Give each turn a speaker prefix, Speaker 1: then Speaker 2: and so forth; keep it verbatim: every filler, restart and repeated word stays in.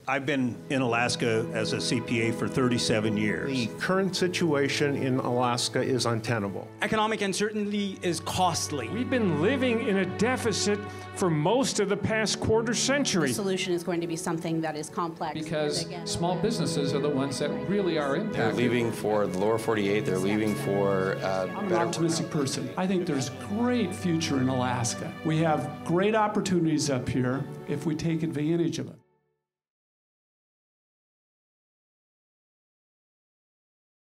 Speaker 1: I've been in Alaska as a C P A for thirty-seven years.
Speaker 2: The current situation in Alaska is untenable.
Speaker 3: Economic uncertainty is costly.
Speaker 4: We've been living in a deficit for most of the past quarter century.
Speaker 5: The solution is going to be something that is complex.
Speaker 6: Because small businesses are the ones that really are impacted.
Speaker 7: They're leaving for the lower forty-eight, they're leaving for uh,
Speaker 8: I'm
Speaker 7: better...
Speaker 8: an optimistic person. I think there's great future in Alaska. We have great opportunities up here if we take advantage of it.